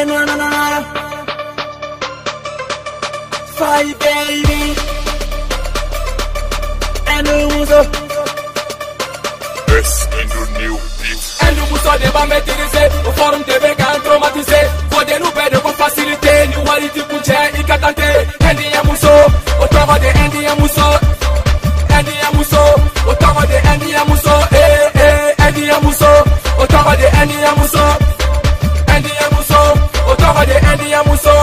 Five baby and the muso. Best in the new beat. And the muso de va maîtriser. Au forum de vegan traumatisé. Faut des nouvelles de vos facilités. Ni waliti kunche ikatante. Endi ya muso. Au toro de endi ya muso. Endi ya muso. Au toro de endi ya muso. Endi ya muso. Au toro de endi ya muso. Endi ya muso. Au toro de endi ya muso.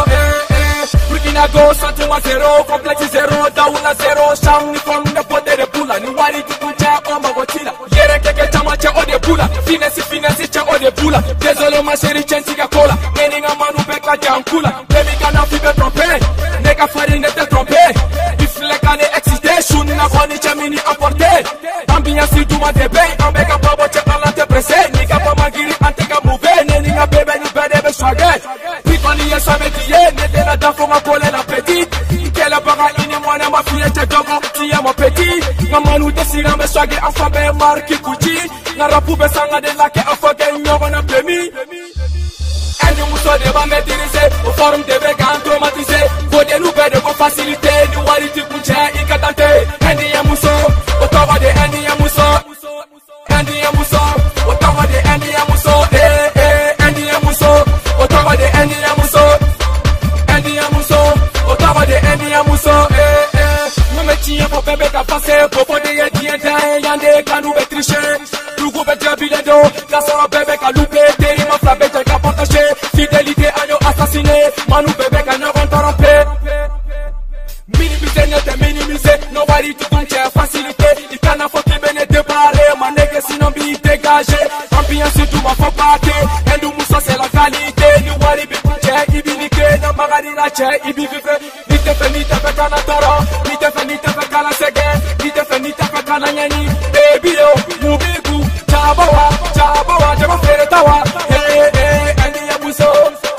Go sentiment zero, complexe zero, dauna zero, sham ni from the poder pula, ni wari tukucha omba gotila. Yere keke chama cha ode pula, finesse cha ode pula. Désolé ma chérie, chensiga cola, meninga manu beka jankula. Baby kana fibe tromper, nega farine te tromper. If le kane excitation, na koni chamini apporter. Ambiance tu ma debe, ambeka pabo che alante presse, niga pa magiri anteka move, neninga bebe ni bebe swagger. Pitoni ya sametiye, nede na dafo ma pole la petite. Quelle barra ini mwana ma fille te dogo, ti ya ma petit. Na manu desira me swagger afa be marki kuchi. Na rapu be sanga de la ke afa ge nyogo na plemi. Endi muso de va maîtriser, au forum de vegan traumatisé. Faut des nouvelles de vos facilités, ni waliti kunche ikatante. Endi ya muso, au toro de endi ya muso. Endi ya muso, au toro de endi ya muso. Endi ya muso, au toro de endi ya muso. Endi ya muso, au toro de endi ya muso. Mame tiye po bebe ka pase, popo de ye diente, yande kanu be triche. Lugu be jabile do, kasoro bebe ka loupe, teri ma flabe te ka partager. Fidélité à nos assassinés, manu bebe ka nyo interrompé. Minimiser ne te minimiser, nobody to kunche facilité. Ikana fo ki bene débarré, ma nègre sinon bi dégagé. Ambiance tout ma faut parter, endu muso c'est la qualité. Ni wari bi kunche ibinike, na magari la che ibivive. Ni te fe kana toro, ni te fe kana sege, ni te fe kana nyani. Baby yo, mubigu, chabawa, jama fere tawa. Endi ya muso,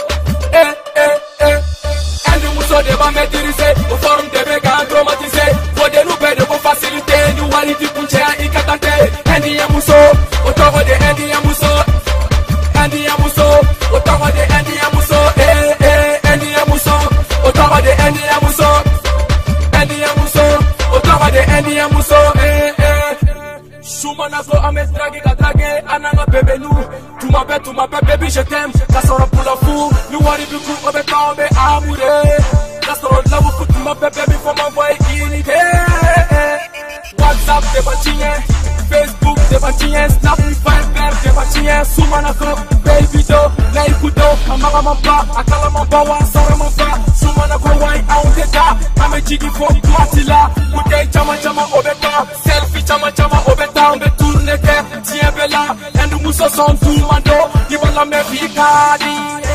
endi muso de va maîtriser, au forum de vegan traumatisé. Faut des nouvelles de vos facilités, ni waliti kunche ikatante. Endi ya muso, au toro de endi ya muso. Endi ya muso, au toro de endi ya muso. Endi ya muso, au toro de endi ya muso. Endi ya muso, au toro de endi ya muso. Soumana go ame drague ka drague, ananga bébé nous. Tu m'appelles baby je t'aime. Kasoro pour le fou, nous wari biku obe tombe amoureux. Kasoro love for tu m'appelles baby for m'envoyer une idée. WhatsApp de bâtien, Facebook de bâtien, Snap Viber de bâtien. Soumana go baby do, na ikudo, amara mamba, akala mamba wa sara mamba. Soumana go wine out the da, ame jigi for platila. Mute chama obeka, selfie chama obeta, on be tourner ke, tiens bella, endu muso son tout mando, diva la me vicadi.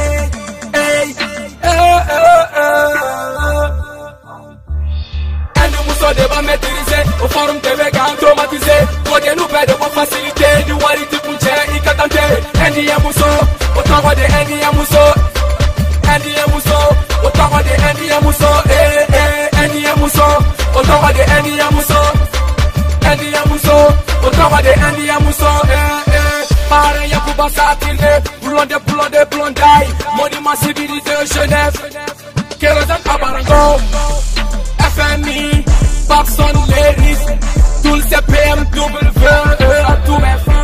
Endu muso de va maîtriser, au forum de vegan traumatisé. Faut des nouvelles de vos facilités, ni waliti kunche ikatante. Endi ya muso, au toro de endi ya muso. Endi ya muso, au toro de endi ya muso. Endi ya muso, au toro de endi ya muso. Endi ya muso, au toro de endi ya muso. Pare ya kuba satine, blondai. Monument civilisé Genève. Kérosène à Barango. FMI, Babson, Léris. Tout le CPM, W, à tous mes fans.